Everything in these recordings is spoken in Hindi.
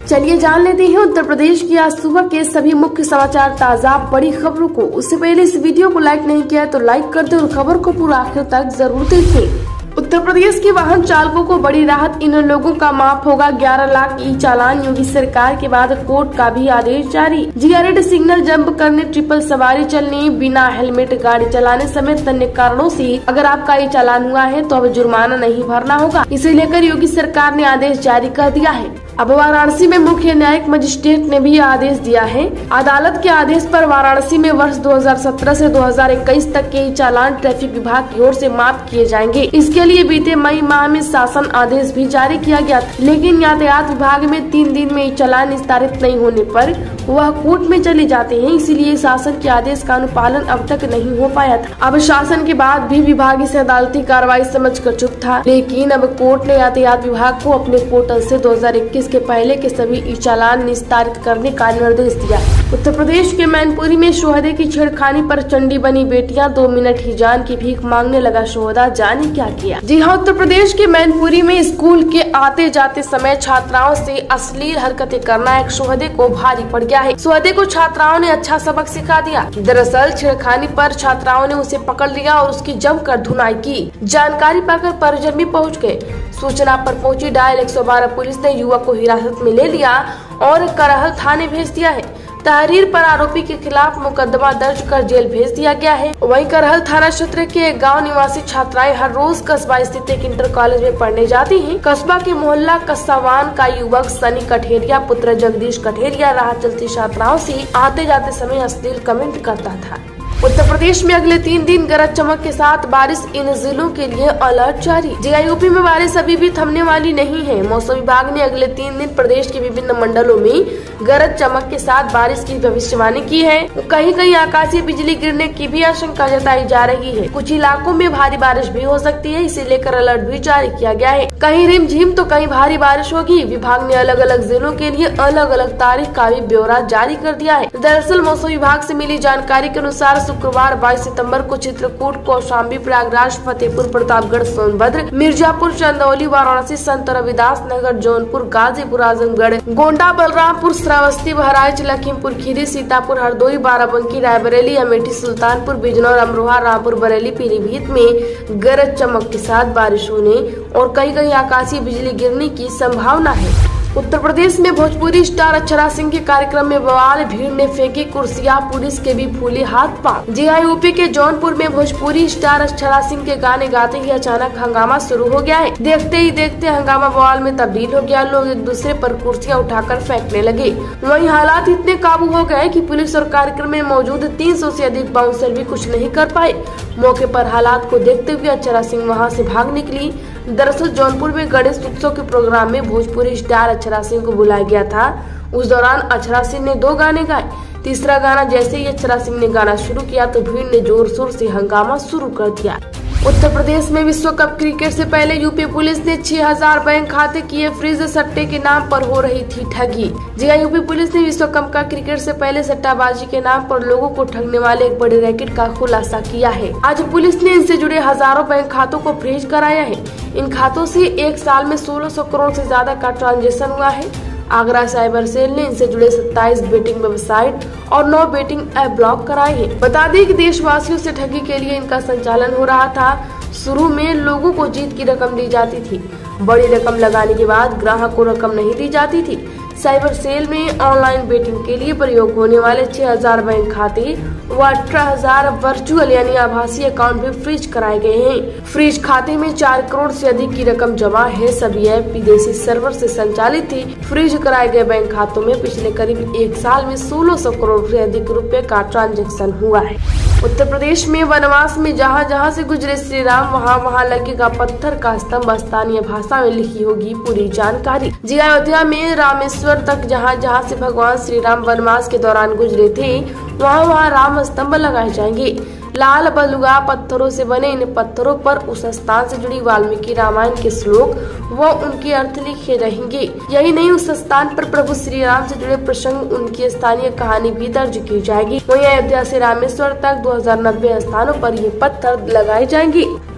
चलिए जान लेते हैं उत्तर प्रदेश की आज सुबह के सभी मुख्य समाचार, ताज़ा बड़ी खबरों को। उससे पहले इस वीडियो को लाइक नहीं किया तो लाइक कर दे और खबर को पूरा आखिर तक जरूर देखें। उत्तर प्रदेश के वाहन चालकों को बड़ी राहत, इन लोगों का माफ होगा 11 लाख ई चालान। योगी सरकार के बाद कोर्ट का भी आदेश जारी। रेड सिग्नल जंप करने, ट्रिपल सवारी चलने, बिना हेलमेट गाड़ी चलाने समेत अन्य कारणों से अगर आपका ई चालान हुआ है तो अब जुर्माना नहीं भरना होगा। इसे लेकर योगी सरकार ने आदेश जारी कर दिया है। अब वाराणसी में मुख्य न्यायिक मजिस्ट्रेट ने भी आदेश दिया है। अदालत के आदेश पर वाराणसी में वर्ष 2017 से 2021 तक के चालान ट्रैफिक विभाग की ओर से माफ किए जाएंगे। इसके लिए बीते मई माह में शासन आदेश भी जारी किया गया था, लेकिन यातायात विभाग में 3 दिन में चालान निस्तारित नहीं होने पर वह कोर्ट में चले जाते हैं। इसीलिए शासन के आदेश का अनुपालन अब तक नहीं हो पाया था। अब शासन के बाद भी विभाग इसे अदालती कार्रवाई समझकर चुप था, लेकिन अब कोर्ट ने यातायात विभाग को अपने पोर्टल से 2021 के पहले के सभी ई चालान निस्तारित करने का निर्देश दिया। उत्तर प्रदेश के मैनपुरी में शोहदे की छेड़खानी पर चंडी बनी बेटियां, 2 मिनट ही जान की भीख मांगने लगा शोहदा, जाने क्या किया। जी हाँ, उत्तर प्रदेश के मैनपुरी में स्कूल के आते जाते समय छात्राओं से अश्लील हरकतें करना एक शोहदे को भारी पड़ गया है। शोहदे को छात्राओं ने अच्छा सबक सिखा दिया। दरअसल छेड़खानी पर छात्राओं ने उसे पकड़ लिया और उसकी जमकर धुनाई की। जानकारी पाकर परिजन भी पहुँच गए। सूचना पर पहुंची डायल 112 पुलिस ने युवक को हिरासत में ले लिया और करहल थाने भेज दिया है। तहरीर पर आरोपी के खिलाफ मुकदमा दर्ज कर जेल भेज दिया गया है। वहीं करहल थाना क्षेत्र के गांव निवासी छात्राएं हर रोज कस्बा स्थित एक इंटर कॉलेज में पढ़ने जाती हैं। कस्बा के मोहल्ला कस्सावान का युवक सनी कठेरिया पुत्र जगदीश कठेरिया राह चलती छात्राओं से आते जाते समय अश्लील कमेंट करता था। उत्तर प्रदेश में अगले 3 दिन गरज चमक के साथ बारिश, इन जिलों के लिए अलर्ट जारी। यूपी में बारिश अभी भी थमने वाली नहीं है। मौसम विभाग ने अगले 3 दिन प्रदेश के विभिन्न मंडलों में गरज चमक के साथ बारिश की भविष्यवाणी की है। कहीं कहीं आकाशीय बिजली गिरने की भी आशंका जताई जा रही है। कुछ इलाकों में भारी बारिश भी हो सकती है, इसे लेकर अलर्ट भी जारी किया गया है। कहीं रिमझिम तो कहीं भारी बारिश होगी। विभाग ने अलग अलग जिलों के लिए अलग अलग तारीख का भी ब्यौरा जारी कर दिया है। दरअसल मौसम विभाग से मिली जानकारी के अनुसार शुक्रवार 22 सितंबर को चित्रकूट, कौशाम्बी, प्रयागराज, फतेहपुर, प्रतापगढ़, सोनभद्र, मिर्जापुर, चंदौली, वाराणसी, संत रविदास नगर, जौनपुर, गाजीपुर, आजमगढ़, गोंडा, बलरामपुर, श्रावस्ती, बहराइच, लखीमपुर खीरी, सीतापुर, हरदोई, बाराबंकी, रायबरेली, अमेठी, सुल्तानपुर, बिजनौर, अमरोहा, रामपुर, बरेली, पीलीभीत में गरज चमक के साथ बारिश होने और कहीं कहीं आकाशीय बिजली गिरने की संभावना है। उत्तर प्रदेश में भोजपुरी स्टार अक्षरा सिंह के कार्यक्रम में बवाल, भीड़ ने फेंकी कुर्सियां, पुलिस के भी फूले हाथ पांव। जी हाँ, यूपी के जौनपुर में भोजपुरी स्टार अक्षरा सिंह के गाने गाते ही अचानक हंगामा शुरू हो गया है। देखते ही देखते हंगामा बवाल में तब्दील हो गया। लोग एक दूसरे पर कुर्सियां उठाकर फेंकने लगे। वहीं हालात इतने काबू हो गए कि पुलिस और कार्यक्रम में मौजूद 300 से अधिक बाउंसर भी कुछ नहीं कर पाए। मौके पर हालात को देखते हुए अक्षरा सिंह वहां से भाग निकली। दरअसल जौनपुर में गणेश उत्सव के प्रोग्राम में भोजपुरी स्टार अक्षरा सिंह को बुलाया गया था। उस दौरान अक्षरा सिंह ने 2 गाने गाए। तीसरा गाना जैसे ही अक्षरा सिंह ने गाना शुरू किया तो भीड़ ने जोर शोर से हंगामा शुरू कर दिया। उत्तर प्रदेश में विश्व कप क्रिकेट से पहले यूपी पुलिस ने 6000 बैंक खाते किए फ्रीज, सट्टे के नाम पर हो रही थी ठगी। जी हाँ, यूपी पुलिस ने विश्व कप का क्रिकेट से पहले सट्टाबाजी के नाम पर लोगों को ठगने वाले एक बड़े रैकेट का खुलासा किया है। आज पुलिस ने इनसे जुड़े हजारों बैंक खातों को फ्रीज कराया है। इन खातों से एक साल में 1600 करोड़ से ज्यादा का ट्रांजेक्शन हुआ है। आगरा साइबर सेल ने इनसे जुड़े 27 बेटिंग वेबसाइट और 9 बेटिंग ऐप ब्लॉक कराए हैं। बता दें कि देशवासियों से ठगी के लिए इनका संचालन हो रहा था। शुरू में लोगों को जीत की रकम दी जाती थी। बड़ी रकम लगाने के बाद ग्राहक को रकम नहीं दी जाती थी। साइबर सेल में ऑनलाइन बेटिंग के लिए प्रयोग होने वाले 6000 बैंक खाते व 18,000 वर्चुअल यानी आभासी अकाउंट भी फ्रीज कराए गए हैं। फ्रीज खाते में 4 करोड़ से अधिक की रकम जमा है। सभी ऐप विदेशी सर्वर से संचालित थी। फ्रीज कराए गए बैंक खातों में पिछले करीब 1 साल में 1600 करोड़ से अधिक रुपए का ट्रांजैक्शन हुआ है। उत्तर प्रदेश में वनवास में जहां जहां से गुजरे श्री राम वहां लगेगा पत्थर का स्तंभ। स्थानीय भाषा में लिखी होगी पूरी जानकारी। जी अयोध्या में रामेश्वर तक जहां जहां से भगवान श्री राम वनवास के दौरान गुजरे थे वहां राम स्तंभ लगाए जाएंगे। लाल बलुगा पत्थरों से बने इन पत्थरों पर उस स्थान से जुड़ी वाल्मीकि रामायण के श्लोक व उनके अर्थ लिखे रहेंगे। यही नहीं, उस स्थान पर प्रभु श्री राम से जुड़े प्रसंग, उनकी स्थानीय कहानी भी दर्ज की जाएगी। वहीं अयोध्या से रामेश्वर तक 2090 स्थानों पर ये पत्थर लगाए जाएंगे।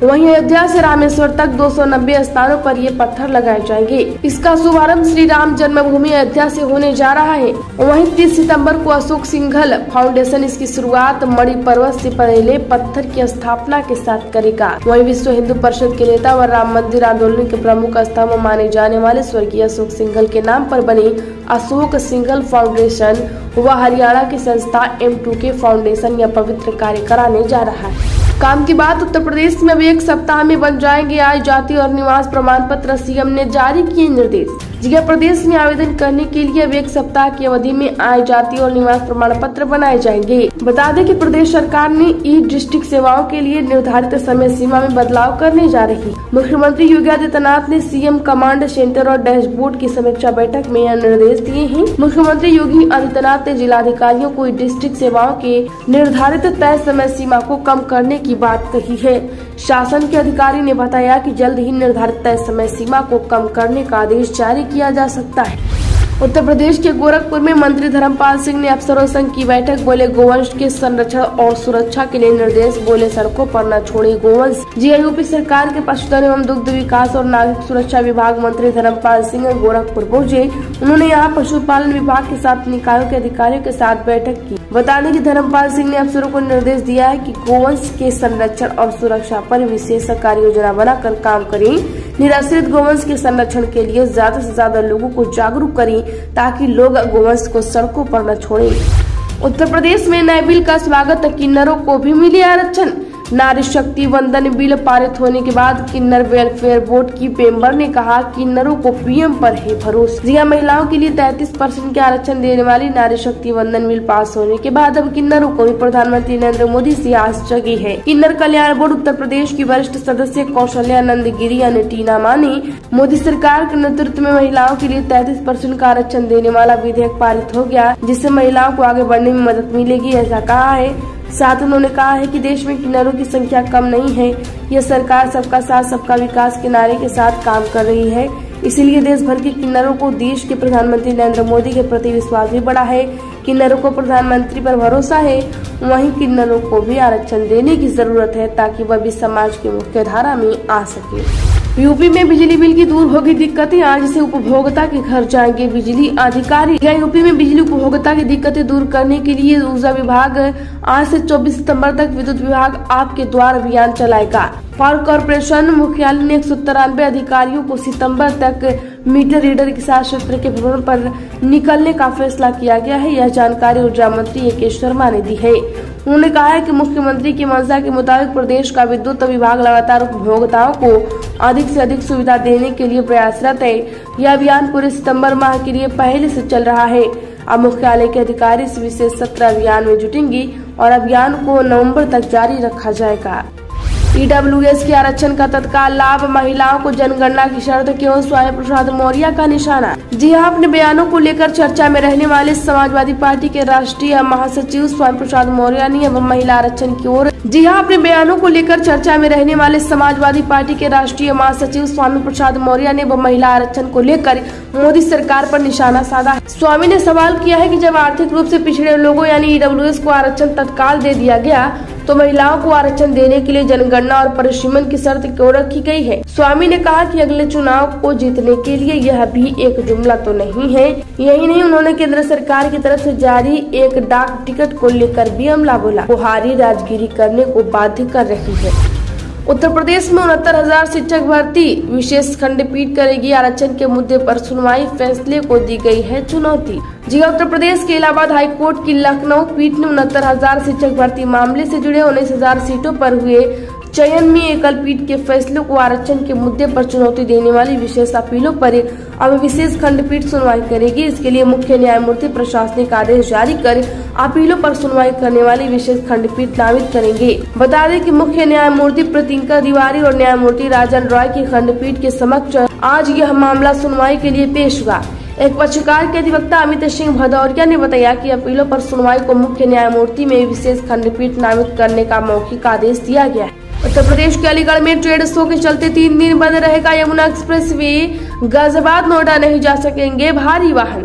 वहीं अयोध्या से रामेश्वर तक 290 स्थानों पर ये पत्थर लगाए जाएंगे। इसका शुभारंभ श्री राम जन्मभूमि अयोध्या से होने जा रहा है। वहीं 30 सितंबर को अशोक सिंघल फाउंडेशन इसकी शुरुआत मणि पर्वत से पहले पत्थर की स्थापना के साथ करेगा। वहीं विश्व हिंदू परिषद के नेता व राम मंदिर आंदोलन के प्रमुख स्तंभ माने जाने वाले स्वर्गीय अशोक सिंघल के नाम पर बनी अशोक सिंघल फाउंडेशन व हरियाणा की संस्था M2K फाउंडेशन यह पवित्र कार्य कराने जा रहा है। काम की बात उत्तर प्रदेश में अब 1 सप्ताह में बन जाएंगे आय, जाति और निवास प्रमाण पत्र। सीएम ने जारी किए निर्देश। जिला प्रदेश में आवेदन करने के लिए अब 1 सप्ताह की अवधि में आय, जाति और निवास प्रमाण पत्र बनाए जाएंगे। बता दें कि प्रदेश सरकार ने ई-डिस्ट्रिक्ट सेवाओं के लिए निर्धारित समय सीमा में बदलाव करने जा रही। मुख्यमंत्री योगी आदित्यनाथ ने सीएम कमांड सेंटर और डैशबोर्ड की समीक्षा बैठक में यह निर्देश दिए हैं। मुख्यमंत्री योगी आदित्यनाथ ने जिलाधिकारियों को ई-डिस्ट्रिक्ट सेवाओं के निर्धारित तय समय सीमा को कम करने की बात कही है। शासन के अधिकारी ने बताया कि जल्द ही निर्धारित तय समय सीमा को कम करने का आदेश जारी किया जा सकता है। उत्तर प्रदेश के गोरखपुर में मंत्री धर्मपाल सिंह ने अफसरों संघ की बैठक। बोले गोवंश के संरक्षण और सुरक्षा के लिए निर्देश। बोले सड़कों पर न छोड़े गोवंश। यूपी सरकार के पशुधन एवं दुग्ध विकास और नागरिक सुरक्षा विभाग मंत्री धर्मपाल सिंह गोरखपुर पहुंचे। उन्होंने यहां पशुपालन विभाग के 7 निकायों के अधिकारियों के साथ बैठक की। बता दें कि धर्मपाल सिंह ने अफसरों को निर्देश दिया है कि गोवंश के संरक्षण और सुरक्षा पर विशेष कार्य योजना बनाकर काम करें। निराश्रित गोवंश के संरक्षण के लिए ज्यादा से ज्यादा लोगों को जागरूक करें ताकि लोग गोवंश को सड़कों पर न छोड़ें। उत्तर प्रदेश में नए बिल का स्वागत। किन्नरों को भी मिले आरक्षण। नारी शक्ति वंदन बिल पारित होने के बाद किन्नर वेलफेयर बोर्ड की मेंबर ने कहा किन्नरों को पीएम पर है भरोसा। जिया महिलाओं के लिए 33% के आरक्षण देने वाली नारी शक्ति वंदन बिल पास होने के बाद अब किन्नरों को भी प्रधानमंत्री नरेंद्र मोदी से आस जगी है। किन्नर कल्याण बोर्ड उत्तर प्रदेश की वरिष्ठ सदस्य कौशल्या नंदगिरी यानी टीना माने मोदी सरकार के नेतृत्व में महिलाओं के लिए 33% का आरक्षण देने वाला विधेयक पारित हो गया, जिससे महिलाओं को आगे बढ़ने में मदद मिलेगी, ऐसा कहा है। साथ उन्होंने कहा है कि देश में किन्नरों की संख्या कम नहीं है। यह सरकार सबका साथ सबका विकास के नारे के साथ काम कर रही है। इसीलिए देश भर के किन्नरों को देश के प्रधानमंत्री नरेंद्र मोदी के प्रति विश्वास भी बढ़ा है। किन्नरों को प्रधानमंत्री पर भरोसा है। वहीं किन्नरों को भी आरक्षण देने की जरूरत है ताकि वह भी समाज की मुख्य धारा में आ सके। यूपी में बिजली बिल की दूर होगी दिक्कतें। आज से उपभोक्ता के घर जाएंगे बिजली अधिकारी। यूपी में बिजली उपभोक्ता की दिक्कतें दूर करने के लिए ऊर्जा विभाग आज से 24 सितंबर तक विद्युत विभाग आपके द्वार अभियान चलाएगा। पावर कॉर्पोरेशन मुख्यालय ने 193 अधिकारियों को सितंबर तक मीटर रीडर के साथ क्षेत्र के भ्रमण पर निकलने का फैसला किया गया है। यह जानकारी ऊर्जा मंत्री ए.के. शर्मा ने दी है। उन्होंने कहा है कि मुख्यमंत्री की मंशा के मुताबिक प्रदेश का विद्युत विभाग लगातार उपभोक्ताओं को अधिक से अधिक सुविधा देने के लिए प्रयासरत है। यह अभियान पूरे सितंबर माह के लिए पहले से चल रहा है। अब मुख्यालय के अधिकारी इस विशेष सत्र अभियान में जुटेंगे और अभियान को नवंबर तक जारी रखा जाएगा। ईडब्ल्यूएस के आरक्षण का तत्काल लाभ। महिलाओं को जनगणना की शर्त क्यों? स्वामी प्रसाद मौर्य का निशाना। जी हां, अपने बयानों को लेकर चर्चा में रहने वाले समाजवादी पार्टी के राष्ट्रीय महासचिव स्वामी प्रसाद मौर्य ने अब महिला आरक्षण की ओर अपने बयानों को लेकर चर्चा में रहने वाले समाजवादी पार्टी के राष्ट्रीय महासचिव स्वामी प्रसाद मौर्य ने महिला आरक्षण को लेकर मोदी सरकार पर निशाना साधा है। स्वामी ने सवाल किया है कि जब आर्थिक रूप से पिछड़े लोगों यानी ईडब्ल्यूएस को आरक्षण तत्काल दे दिया गया तो महिलाओं को आरक्षण देने के लिए जनगणना और परिसीमन की शर्त क्यों रखी गई है? स्वामी ने कहा कि अगले चुनाव को जीतने के लिए यह भी एक जुमला तो नहीं है। यही नहीं, उन्होंने केंद्र सरकार की तरफ से जारी एक डाक टिकट को लेकर भी हमला बोला। बुहारी राजगिरी करने को बाध्य कर रही है। उत्तर प्रदेश में 69,000 शिक्षक भर्ती। विशेष खंडपीठ करेगी आरक्षण के मुद्दे पर सुनवाई। फैसले को दी गई है चुनौती। उत्तर प्रदेश के इलाहाबाद हाईकोर्ट की लखनऊ पीठ ने 69,000 शिक्षक भर्ती मामले से जुड़े 19,000 सीटों पर हुए चयन में एकल पीठ के फैसलों को आरक्षण के मुद्दे पर चुनौती देने वाली विशेष अपीलों पर अब विशेष खंडपीठ सुनवाई करेगी। इसके लिए मुख्य न्यायमूर्ति प्रशासनिक आदेश जारी कर अपीलों पर सुनवाई करने वाली विशेष खंडपीठ नामित करेंगे। बता दें कि मुख्य न्यायमूर्ति प्रीतिंकर तिवारी और न्यायमूर्ति राजन रॉय की खंडपीठ के समक्ष आज यह मामला सुनवाई के लिए पेश हुआ। एक पक्षकार के अधिवक्ता अमित सिंह भदौरिया ने बताया कि अपीलों पर सुनवाई को मुख्य न्यायमूर्ति में विशेष खंडपीठ नामित करने का मौखिक आदेश दिया गया है। उत्तर प्रदेश के अलीगढ़ में ट्रेड शो के चलते 3 दिन बंद रहेगा यमुना एक्सप्रेस वे। गाजियाबाद नोएडा नहीं जा सकेंगे भारी वाहन।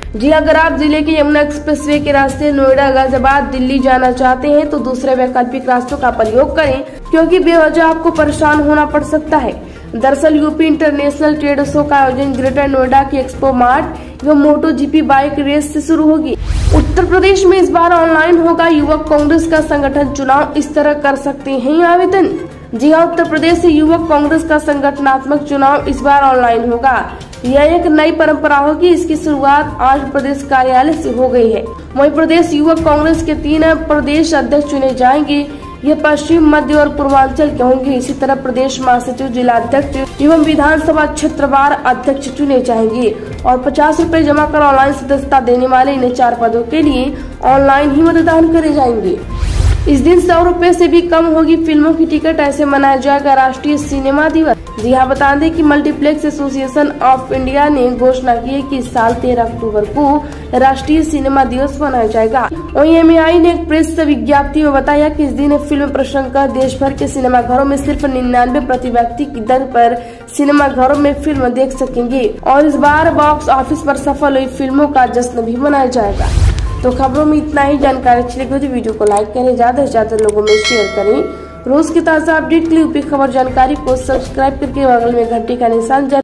जी अगर आप जिले के यमुना एक्सप्रेसवे के रास्ते नोएडा, गाजियाबाद, दिल्ली जाना चाहते हैं तो दूसरे वैकल्पिक रास्तों का प्रयोग करें, क्योंकि बेवजह आपको परेशान होना पड़ सकता है। दरअसल यूपी इंटरनेशनल ट्रेड शो का आयोजन ग्रेटर नोएडा के एक्सपो मार्ट एवं मोटो जीपी बाइक रेस से शुरू होगी। उत्तर प्रदेश में इस बार ऑनलाइन होगा युवक कांग्रेस का संगठन चुनाव, इस तरह कर सकते हैं आवेदन। जी हाँ, उत्तर प्रदेश से युवक कांग्रेस का संगठनात्मक चुनाव इस बार ऑनलाइन होगा। यह एक नई परंपरा होगी। इसकी शुरुआत आज प्रदेश कार्यालय से हो गई है। वहीं प्रदेश युवक कांग्रेस के 3 प्रदेश अध्यक्ष चुने जाएंगे। ये पश्चिम, मध्य और पूर्वांचल के होंगे। इसी तरह प्रदेश महासचिव, जिला अध्यक्ष एवं विधानसभा क्षेत्रवार अध्यक्ष चुने जाएंगे और 50 रुपए जमा कर ऑनलाइन सदस्यता देने वाले इन 4 पदों के लिए ऑनलाइन ही मतदान करे जाएंगे। इस दिन 100 रुपए से भी कम होगी फिल्मों की टिकट। ऐसे मनाया जाएगा राष्ट्रीय सिनेमा दिवस। जी हाँ, बता दें कि मल्टीप्लेक्स एसोसिएशन ऑफ इंडिया ने घोषणा की है कि इस साल 13 अक्टूबर को राष्ट्रीय सिनेमा दिवस मनाया जाएगा। वहीं MAI ने एक प्रेस विज्ञप्ति में बताया कि इस दिन फिल्म प्रदर्शन कर देश भर के सिनेमा घरों में सिर्फ 99 प्रति व्यक्ति की दर पर सिनेमा घरों में फिल्म देख सकेंगे और इस बार बॉक्स ऑफिस पर सफल हुई फिल्मों का जश्न भी मनाया जाएगा। तो खबरों में इतना ही। जानकारी अच्छी लगी तो वीडियो को लाइक करें, ज्यादा से ज्यादा लोगों में शेयर करें। रोज की ताज़ा अपडेट के लिए यूपी खबर जानकारी को सब्सक्राइब करके बगल में घंटी का निशान